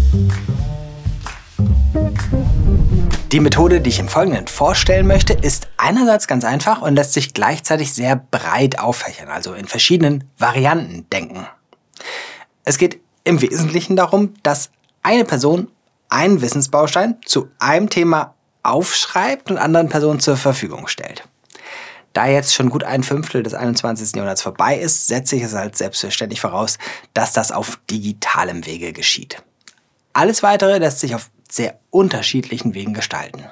Die Methode, die ich im Folgenden vorstellen möchte, ist einerseits ganz einfach und lässt sich gleichzeitig sehr breit auffächern, also in verschiedenen Varianten denken. Es geht im Wesentlichen darum, dass eine Person einen Wissensbaustein zu einem Thema aufschreibt und anderen Personen zur Verfügung stellt. Da jetzt schon gut ein Fünftel des 21. Jahrhunderts vorbei ist, setze ich es als selbstverständlich voraus, dass das auf digitalem Wege geschieht. Alles Weitere lässt sich auf sehr unterschiedlichen Wegen gestalten.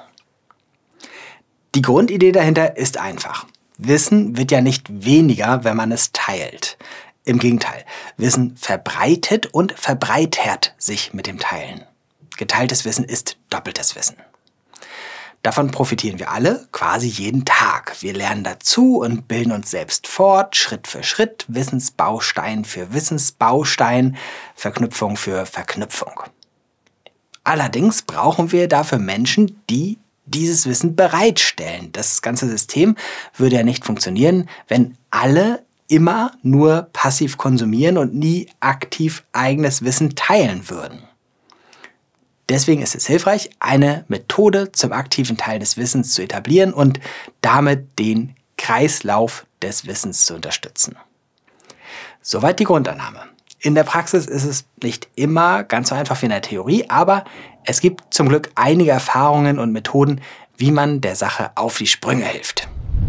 Die Grundidee dahinter ist einfach. Wissen wird ja nicht weniger, wenn man es teilt. Im Gegenteil, Wissen verbreitet und verbreitert sich mit dem Teilen. Geteiltes Wissen ist doppeltes Wissen. Davon profitieren wir alle quasi jeden Tag. Wir lernen dazu und bilden uns selbst fort, Schritt für Schritt, Wissensbaustein für Wissensbaustein, Verknüpfung für Verknüpfung. Allerdings brauchen wir dafür Menschen, die dieses Wissen bereitstellen. Das ganze System würde ja nicht funktionieren, wenn alle immer nur passiv konsumieren und nie aktiv eigenes Wissen teilen würden. Deswegen ist es hilfreich, eine Methode zum aktiven Teil des Wissens zu etablieren und damit den Kreislauf des Wissens zu unterstützen. Soweit die Grundannahme. In der Praxis ist es nicht immer ganz so einfach wie in der Theorie, aber es gibt zum Glück einige Erfahrungen und Methoden, wie man der Sache auf die Sprünge hilft.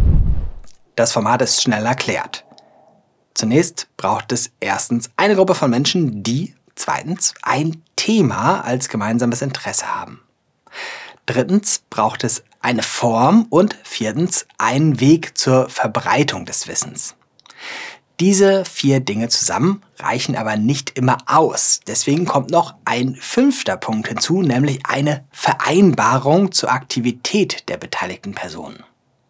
Das Format ist schnell erklärt. Zunächst braucht es erstens eine Gruppe von Menschen, die zweitens ein Thema als gemeinsames Interesse haben. Drittens braucht es eine Form und viertens einen Weg zur Verbreitung des Wissens. Diese 4 Dinge zusammen reichen aber nicht immer aus. Deswegen kommt noch ein 5. Punkt hinzu, nämlich eine Vereinbarung zur Aktivität der beteiligten Personen.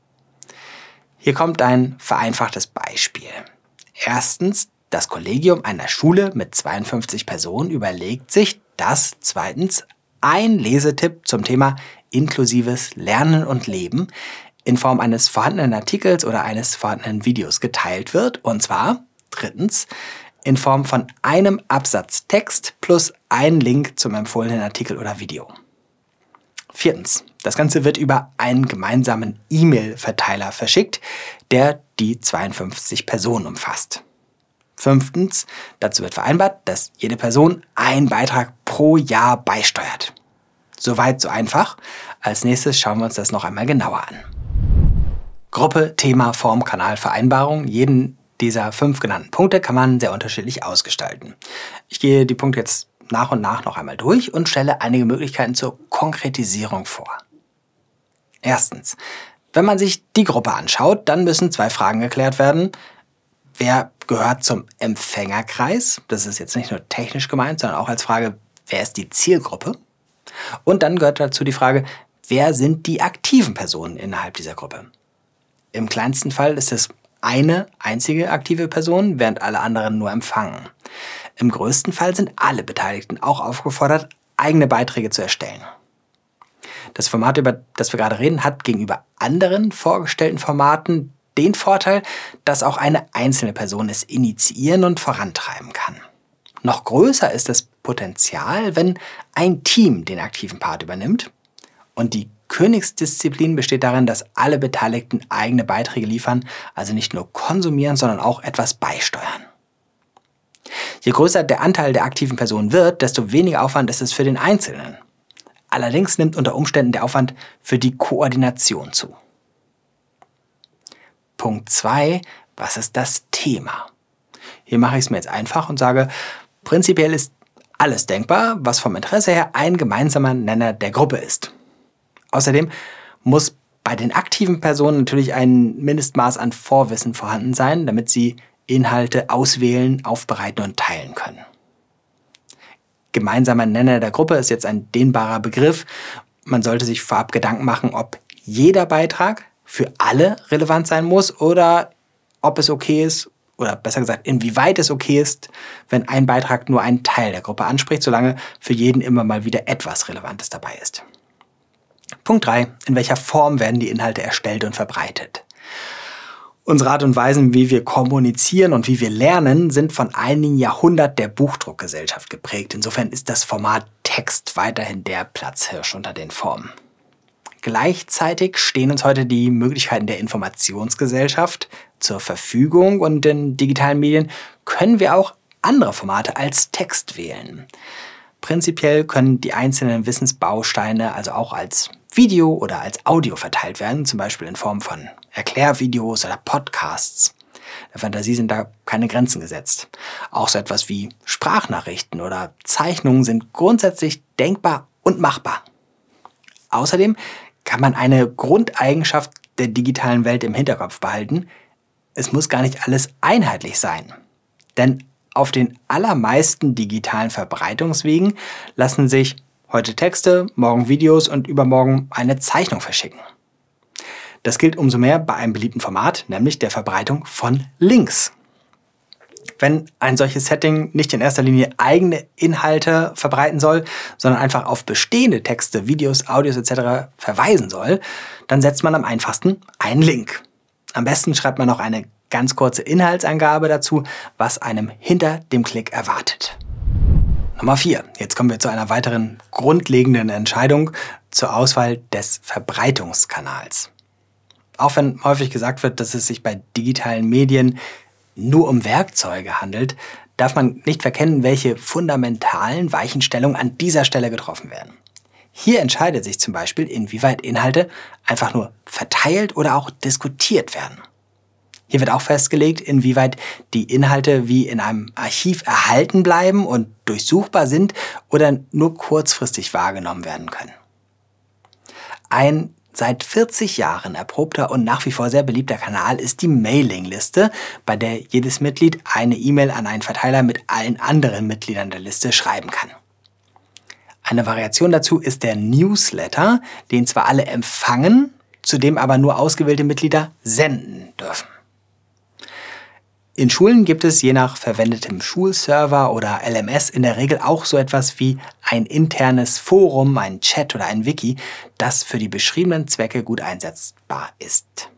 Hier kommt ein vereinfachtes Beispiel. Erstens, das Kollegium einer Schule mit 52 Personen überlegt sich, dass zweitens ein Lesetipp zum Thema inklusives Lernen und Leben in Form eines vorhandenen Artikels oder eines vorhandenen Videos geteilt wird. Und zwar drittens in Form von einem Absatz Text plus ein Link zum empfohlenen Artikel oder Video. Viertens, das Ganze wird über einen gemeinsamen E-Mail-Verteiler verschickt, der die 52 Personen umfasst. Fünftens, dazu wird vereinbart, dass jede Person einen Beitrag pro Jahr beisteuert. Soweit so einfach. Als nächstes schauen wir uns das noch einmal genauer an. Gruppe, Thema, Form, Kanal, Vereinbarung. Jeden dieser 5 genannten Punkte kann man sehr unterschiedlich ausgestalten. Ich gehe die Punkte jetzt nach und nach noch einmal durch und stelle einige Möglichkeiten zur Konkretisierung vor. Erstens, wenn man sich die Gruppe anschaut, dann müssen 2 Fragen geklärt werden. Wer gehört zum Empfängerkreis? Das ist jetzt nicht nur technisch gemeint, sondern auch als Frage, wer ist die Zielgruppe? Und dann gehört dazu die Frage, wer sind die aktiven Personen innerhalb dieser Gruppe? Im kleinsten Fall ist es eine einzige aktive Person, während alle anderen nur empfangen. Im größten Fall sind alle Beteiligten auch aufgefordert, eigene Beiträge zu erstellen. Das Format, über das wir gerade reden, hat gegenüber anderen vorgestellten Formaten den Vorteil, dass auch eine einzelne Person es initiieren und vorantreiben kann. Noch größer ist das Potenzial, wenn ein Team den aktiven Part übernimmt. Und die Königsdisziplin besteht darin, dass alle Beteiligten eigene Beiträge liefern, also nicht nur konsumieren, sondern auch etwas beisteuern. Je größer der Anteil der aktiven Personen wird, desto weniger Aufwand ist es für den Einzelnen. Allerdings nimmt unter Umständen der Aufwand für die Koordination zu. Punkt 2. Was ist das Thema? Hier mache ich es mir jetzt einfach und sage, prinzipiell ist alles denkbar, was vom Interesse her ein gemeinsamer Nenner der Gruppe ist. Außerdem muss bei den aktiven Personen natürlich ein Mindestmaß an Vorwissen vorhanden sein, damit sie Inhalte auswählen, aufbereiten und teilen können. Gemeinsamer Nenner der Gruppe ist jetzt ein dehnbarer Begriff. Man sollte sich vorab Gedanken machen, ob jeder Beitrag für alle relevant sein muss oder ob es okay ist, oder besser gesagt, inwieweit es okay ist, wenn ein Beitrag nur einen Teil der Gruppe anspricht, solange für jeden immer mal wieder etwas Relevantes dabei ist. Punkt 3. In welcher Form werden die Inhalte erstellt und verbreitet? Unsere Art und Weisen, wie wir kommunizieren und wie wir lernen, sind von einigen Jahrhunderten der Buchdruckgesellschaft geprägt. Insofern ist das Format Text weiterhin der Platzhirsch unter den Formen. Gleichzeitig stehen uns heute die Möglichkeiten der Informationsgesellschaft zur Verfügung und in digitalen Medien können wir auch andere Formate als Text wählen. Prinzipiell können die einzelnen Wissensbausteine also auch als Video oder als Audio verteilt werden, zum Beispiel in Form von Erklärvideos oder Podcasts. Der Fantasie sind da keine Grenzen gesetzt. Auch so etwas wie Sprachnachrichten oder Zeichnungen sind grundsätzlich denkbar und machbar. Außerdem kann man eine Grundeigenschaft der digitalen Welt im Hinterkopf behalten. Es muss gar nicht alles einheitlich sein. Denn auf den allermeisten digitalen Verbreitungswegen lassen sich heute Texte, morgen Videos und übermorgen eine Zeichnung verschicken. Das gilt umso mehr bei einem beliebten Format, nämlich der Verbreitung von Links. Wenn ein solches Setting nicht in erster Linie eigene Inhalte verbreiten soll, sondern einfach auf bestehende Texte, Videos, Audios etc. verweisen soll, dann setzt man am einfachsten einen Link. Am besten schreibt man noch eine ganz kurze Inhaltsangabe dazu, was einem hinter dem Klick erwartet. Nummer 4. Jetzt kommen wir zu einer weiteren grundlegenden Entscheidung zur Auswahl des Verbreitungskanals. Auch wenn häufig gesagt wird, dass es sich bei digitalen Medien nur um Werkzeuge handelt, darf man nicht verkennen, welche fundamentalen Weichenstellungen an dieser Stelle getroffen werden. Hier entscheidet sich zum Beispiel, inwieweit Inhalte einfach nur verteilt oder auch diskutiert werden. Hier wird auch festgelegt, inwieweit die Inhalte wie in einem Archiv erhalten bleiben und durchsuchbar sind oder nur kurzfristig wahrgenommen werden können. Ein seit 40 Jahren erprobter und nach wie vor sehr beliebter Kanal ist die Mailingliste, bei der jedes Mitglied eine E-Mail an einen Verteiler mit allen anderen Mitgliedern der Liste schreiben kann. Eine Variation dazu ist der Newsletter, den zwar alle empfangen, zudem aber nur ausgewählte Mitglieder senden dürfen. In Schulen gibt es je nach verwendetem Schulserver oder LMS in der Regel auch so etwas wie ein internes Forum, ein Chat oder ein Wiki, das für die beschriebenen Zwecke gut einsetzbar ist.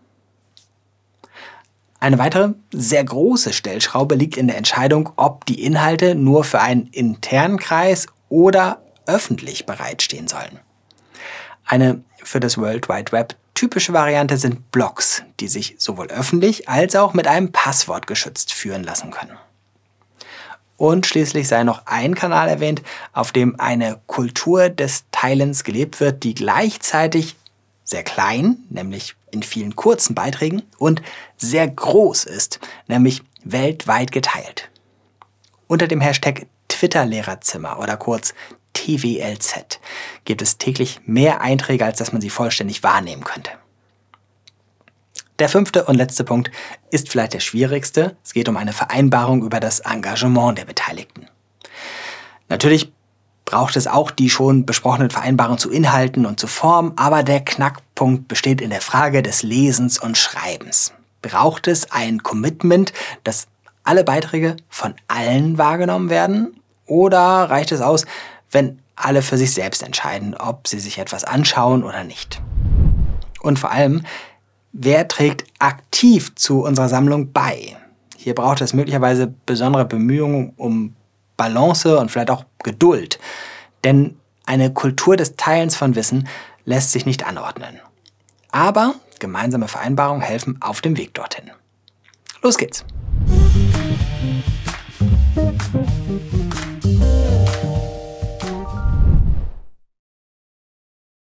Eine weitere, sehr große Stellschraube liegt in der Entscheidung, ob die Inhalte nur für einen internen Kreis oder öffentlich bereitstehen sollen. Eine für das World Wide Web typische Variante sind Blogs, die sich sowohl öffentlich als auch mit einem Passwort geschützt führen lassen können. Und schließlich sei noch ein Kanal erwähnt, auf dem eine Kultur des Teilens gelebt wird, die gleichzeitig sehr klein, nämlich in vielen kurzen Beiträgen, und sehr groß ist, nämlich weltweit geteilt. Unter dem Hashtag Twitter-Lehrerzimmer oder kurz TWLZ gibt es täglich mehr Einträge, als dass man sie vollständig wahrnehmen könnte. Der 5. und letzte Punkt ist vielleicht der schwierigste. Es geht um eine Vereinbarung über das Engagement der Beteiligten. Natürlich braucht es auch die schon besprochenen Vereinbarungen zu Inhalten und zu Form, aber der Knackpunkt besteht in der Frage des Lesens und Schreibens. Braucht es ein Commitment, dass alle Beiträge von allen wahrgenommen werden? Oder reicht es aus, wenn alle für sich selbst entscheiden, ob sie sich etwas anschauen oder nicht? Und vor allem, wer trägt aktiv zu unserer Sammlung bei? Hier braucht es möglicherweise besondere Bemühungen um Balance und vielleicht auch Geduld. Denn eine Kultur des Teilens von Wissen lässt sich nicht anordnen. Aber gemeinsame Vereinbarungen helfen auf dem Weg dorthin. Los geht's!